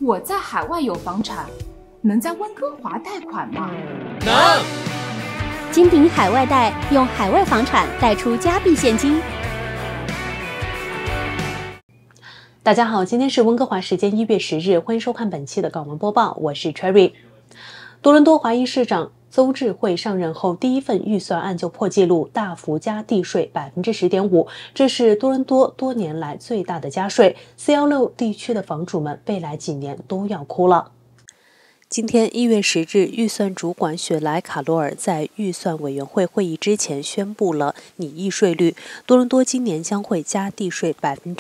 我在海外有房产，能在温哥华贷款吗？ 能。 金鼎海外贷用海外房产贷出加币现金。 大家好，今天是温哥华时间1月10日，欢迎收看本期的港闻播报，我是 Cherry。多伦多华裔市长邹智慧上任后第一份预算案就破纪录，大幅加地税10.5%，这是多伦多多年来最大的加税。416地区的房主们未来几年都要哭了。今天1月10日，预算主管雪莱卡罗尔在预算委员会会议之前宣布了拟议税率。多伦多今年将会加地税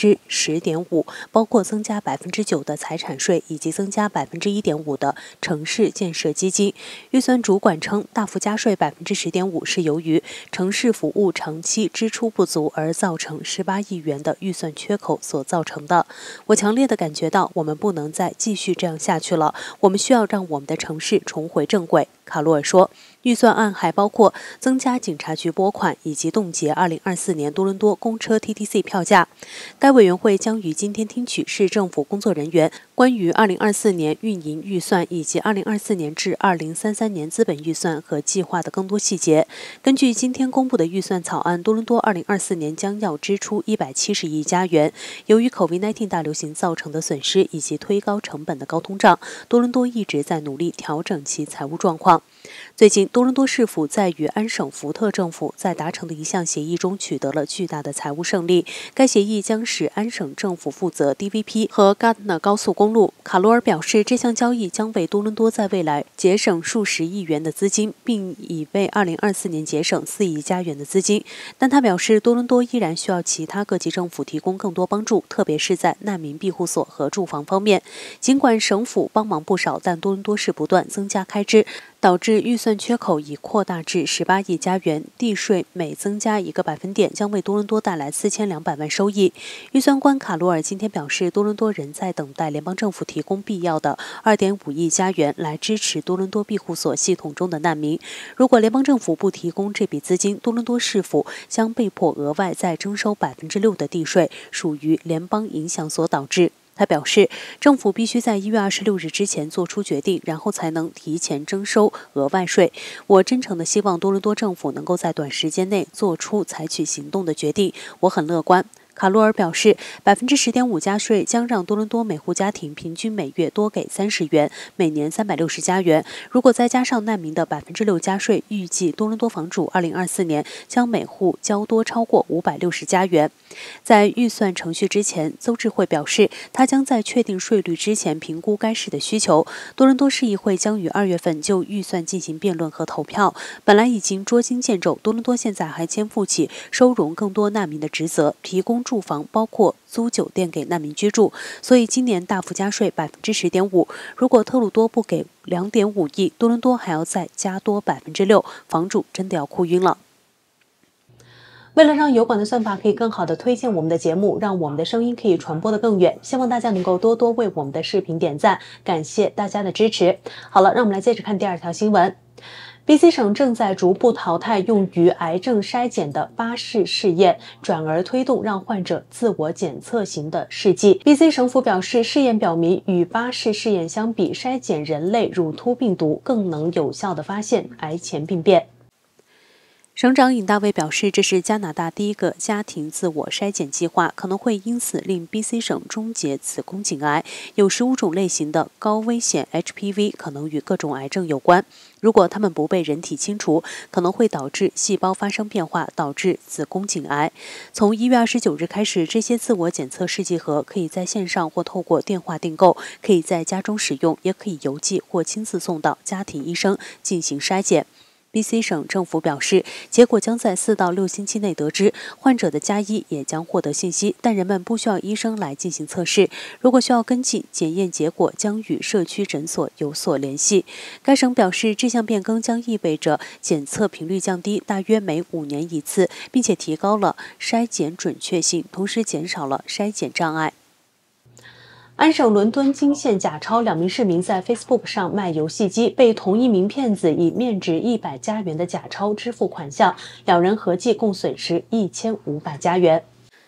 10.5%，包括增加9%的财产税以及增加1.5%的城市建设基金。预算主管称，大幅加税10.5%是由于城市服务长期支出不足而造成18亿元的预算缺口所造成的。我强烈地感觉到，我们不能再继续这样下去了，我们需要让我们的城市重回正轨。卡罗尔说，预算案还包括增加警察局拨款以及冻结2024年多伦多公车 TTC 票价。该委员会将于今天听取市政府工作人员关于2024年运营预算以及2024年至2033年资本预算和计划的更多细节。根据今天公布的预算草案，多伦多2024年将要支出170亿加元。由于 COVID-19 大流行造成的损失以及推高成本的高通胀，多伦多一直在努力调整其财务状况。最近，多伦多市府在与安省福特政府在达成的一项协议中取得了巨大的财务胜利。该协议将使安省政府负责 DVP 和 Gardner 高速公路。卡罗尔表示，这项交易将为多伦多在未来节省数十亿元的资金，并已为2024年节省4亿加元的资金。但他表示，多伦多依然需要其他各级政府提供更多帮助，特别是在难民庇护所和住房方面。尽管省府帮忙不少，但多伦多市不断增加开支，导致预算缺口已扩大至18亿加元。地税每增加1个百分点，将为多伦多带来4200万收益。预算官卡罗尔今天表示，多伦多仍在等待联邦政府提供必要的2.5亿加元来支持多伦多庇护所系统中的难民。如果联邦政府不提供这笔资金，多伦多市府将被迫额外再征收6%的地税，属于联邦影响所导致。他表示，政府必须在1月26日之前做出决定，然后才能提前征收额外税。我真诚地希望多伦多政府能够在短时间内做出采取行动的决定，我很乐观。卡罗尔表示，10.5%加税将让多伦多每户家庭平均每月多给30元，每年360加元。如果再加上难民的6%加税，预计多伦多房主2024年将每户交多超过560加元。在预算程序之前，邹智慧表示，他将在确定税率之前评估该市的需求。多伦多市议会将于2月份就预算进行辩论和投票。本来已经捉襟见肘，多伦多现在还肩负起收容更多难民的职责，提供住房，包括租酒店给难民居住，所以今年大幅加税10.5%。如果特鲁多不给2.5亿，多伦多还要再加多6%，房主真的要哭晕了。为了让油管的算法可以更好的推荐我们的节目，让我们的声音可以传播得更远，希望大家能够多多为我们的视频点赞，感谢大家的支持。好了，让我们来接着看第2条新闻。BC 省正在逐步淘汰用于癌症筛检的巴氏试验，转而推动让患者自我检测型的试剂。BC 省府表示，试验表明，与巴氏试验相比，筛检人类乳突病毒更能有效地发现癌前病变。省长尹大卫表示，这是加拿大第一个家庭自我筛检计划，可能会因此令 BC 省终结子宫颈癌。有15种类型的高危险 HPV 可能与各种癌症有关。如果它们不被人体清除，可能会导致细胞发生变化，导致子宫颈癌。从1月29日开始，这些自我检测试剂盒可以在线上或透过电话订购，可以在家中使用，也可以邮寄或亲自送到家庭医生进行筛检。BC 省政府表示，结果将在4到6星期内得知，患者的家医也将获得信息，但人们不需要医生来进行测试。如果需要跟进，检验结果将与社区诊所有所联系。该省表示，这项变更将意味着检测频率降低，大约每5年一次，并且提高了筛检准确性，同时减少了筛检障碍。安省伦敦金县假钞2名市民在 Facebook 上卖游戏机，被同一名骗子以面值100加元的假钞支付款项，2人合计共损失1500加元。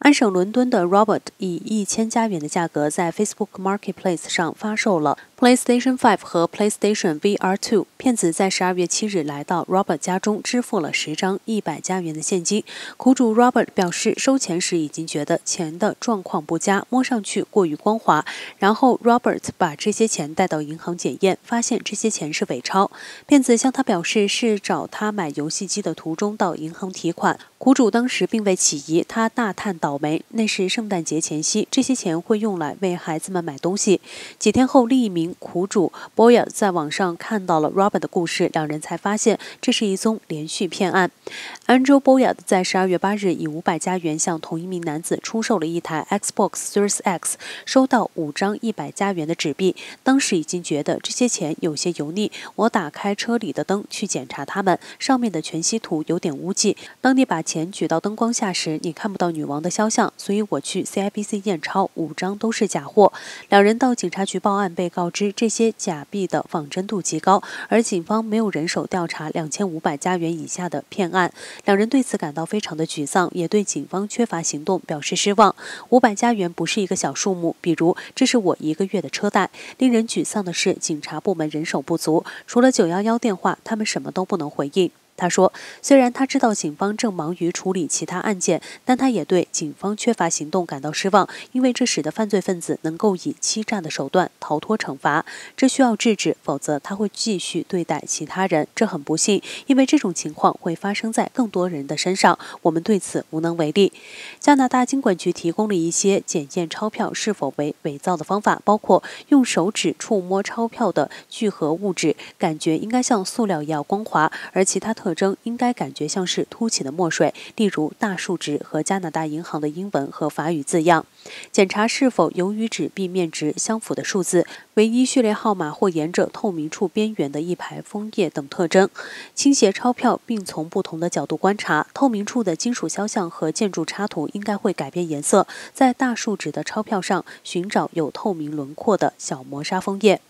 安省伦敦的 Robert 以$1000的价格在 Facebook Marketplace 上发售了 PlayStation 5和 PlayStation VR2。骗子在12月7日来到 Robert 家中，支付了10张$100的现金。苦主 Robert 表示，收钱时已经觉得钱的状况不佳，摸上去过于光滑。然后 Robert 把这些钱带到银行检验，发现这些钱是伪钞。骗子向他表示是找他买游戏机的途中到银行提款。苦主当时并未起疑，他大叹倒霉，那是圣诞节前夕，这些钱会用来为孩子们买东西。几天后，另一名苦主 Boya 在网上看到了 Robert 的故事，两人才发现这是一宗连续骗案。Andrew Boya 在12月8日以$500向同一名男子出售了一台 Xbox Series X， 收到5张$100的纸币。当时已经觉得这些钱有些油腻，我打开车里的灯去检查它们，上面的全息图有点污迹。当你把钱举到灯光下时，你看不到女王的肖像，所以我去 CIBC 验钞，5张都是假货。两人到警察局报案，被告知这些假币的仿真度极高，而警方没有人手调查$2500以下的骗案。两人对此感到非常的沮丧，也对警方缺乏行动表示失望。$500不是一个小数目，比如这是我1个月的车贷。令人沮丧的是，警察部门人手不足，除了911电话，他们什么都不能回应。他说，虽然他知道警方正忙于处理其他案件，但他也对警方缺乏行动感到失望，因为这使得犯罪分子能够以欺诈的手段逃脱惩罚。这需要制止，否则他会继续对待其他人。这很不幸，因为这种情况会发生在更多人的身上，我们对此无能为力。加拿大金管局提供了一些检验钞票是否为伪造的方法，包括用手指触摸钞票的聚合物质，感觉应该像塑料一样光滑，而其他特征应该感觉像是凸起的墨水，例如大数值和加拿大银行的英文和法语字样。检查是否有与纸币面值相符的数字、唯一序列号码或沿着透明处边缘的一排枫叶等特征。倾斜钞票并从不同的角度观察，透明处的金属肖像和建筑插图应该会改变颜色。在大数值的钞票上寻找有透明轮廓的小磨砂枫叶。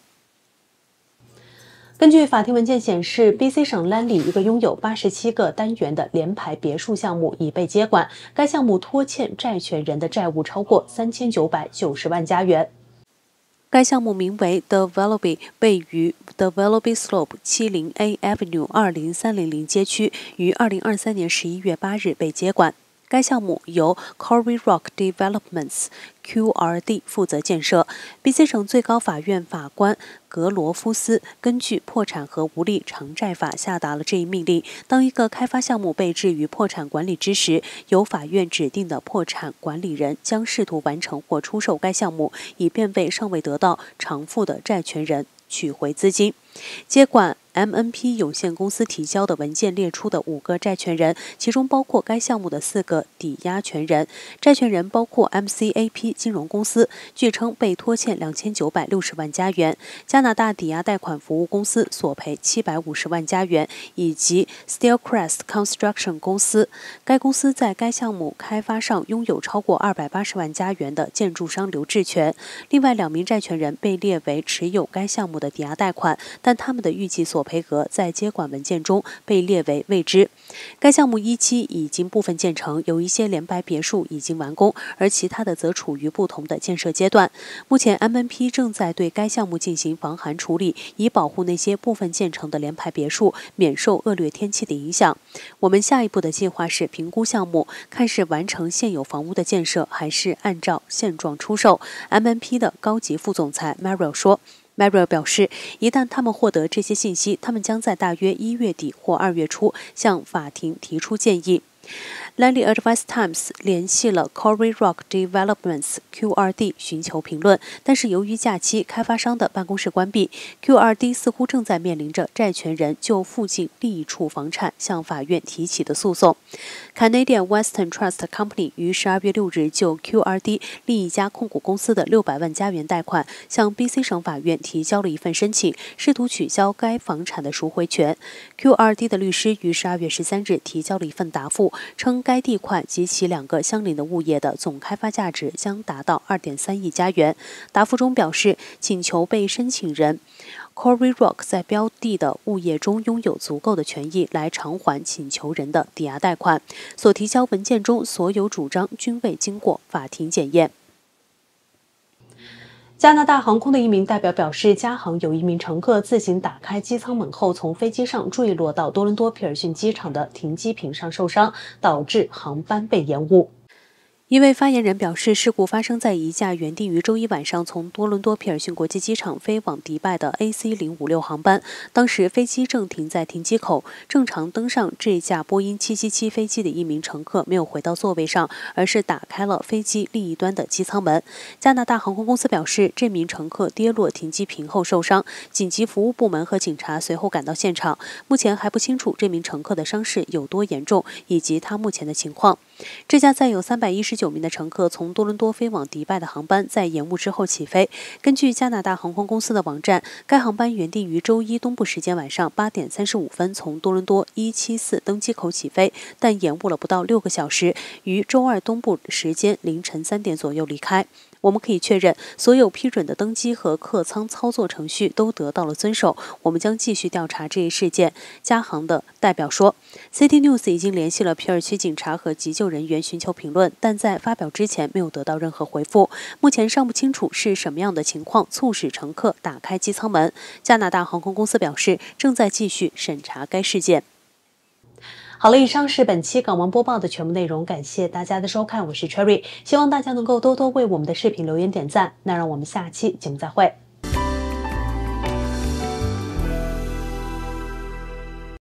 根据法庭文件显示 ，BC 省兰里一个拥有87个单元的联排别墅项目已被接管，该项目拖欠债权人的债务超过$3990万。该项目名为 The Willoughby， 位于 The Willoughby Slope 70A Avenue 20300街区，于2023年11月8日被接管。该项目由 Quarry Rock Developments QRD 负责建设。BC 省最高法院法官格罗夫斯根据破产和无力偿债法下达了这一命令。当一个开发项目被置于破产管理之时，由法院指定的破产管理人将试图完成或出售该项目，以便为尚未得到偿付的债权人取回资金。接管MNP 有限公司提交的文件列出的5个债权人，其中包括该项目的4个抵押权人。债权人包括 MCAP 金融公司，据称被拖欠$2960万，加拿大抵押贷款服务公司索赔$750万，以及 Steelcrest Construction 公司。该公司在该项目开发上拥有超过$280万的建筑商留置权。另外2名债权人被列为持有该项目的抵押贷款，但他们的预计索赔额在接管文件中被列为未知。该项目一期已经部分建成，有一些联排别墅已经完工，而其他的则处于不同的建设阶段。目前 MNP 正在对该项目进行防寒处理，以保护那些部分建成的联排别墅免受恶劣天气的影响。我们下一步的计划是评估项目，看是完成现有房屋的建设，还是按照现状出售。MNP 的高级副总裁 Mariel 说。Mariel 表示，一旦他们获得这些信息，他们将在大约1月底或2月初向法庭提出建议。Langley Advice Times 联系了 Quarry Rock Developments QRD 寻求评论，但是由于假期，开发商的办公室关闭。QRD 似乎正在面临着债权人就附近另一处房产向法院提起的诉讼。Canadian Western Trust Company 于12月6日就 QRD 另一家控股公司的$600万贷款向 BC 省法院提交了一份申请，试图取消该房产的赎回权。QRD 的律师于12月13日提交了一份答复，称该地块及其2个相邻的物业的总开发价值将达到2.3亿加元。答复中表示，请求被申请人 Corey Rock 在标的的物业中拥有足够的权益来偿还请求人的抵押贷款。所提交文件中所有主张均未经过法庭检验。 加拿大航空的一名代表表示，加航有一名乘客自行打开机舱门后，从飞机上坠落到多伦多皮尔逊机场的停机坪上受伤，导致航班被延误。 一位发言人表示，事故发生在一架原定于周一晚上从多伦多皮尔逊国际机场飞往迪拜的 AC056 航班。当时飞机正停在停机口，正常登上这架波音777飞机的一名乘客没有回到座位上，而是打开了飞机另一端的机舱门。加拿大航空公司表示，这名乘客跌落停机坪后受伤，紧急服务部门和警察随后赶到现场。目前还不清楚这名乘客的伤势有多严重，以及他目前的情况。这架载有319名的乘客从多伦多飞往迪拜的航班在延误之后起飞。根据加拿大航空公司的网站，该航班原定于周一东部时间晚上8点35分从多伦多174登机口起飞，但延误了不到6个小时，于周二东部时间凌晨3点左右离开。我们可以确认，所有批准的登机和客舱操作程序都得到了遵守。我们将继续调查这一事件，加航的代表说。City News 已经联系了皮尔区警察和急救人员寻求评论，但在发表之前没有得到任何回复。目前尚不清楚是什么样的情况促使乘客打开机舱门。加拿大航空公司表示，正在继续审查该事件。 好了，以上是本期港闻播报的全部内容，感谢大家的收看，我是 Cherry， 希望大家能够多多为我们的视频留言点赞，那让我们下期节目再会。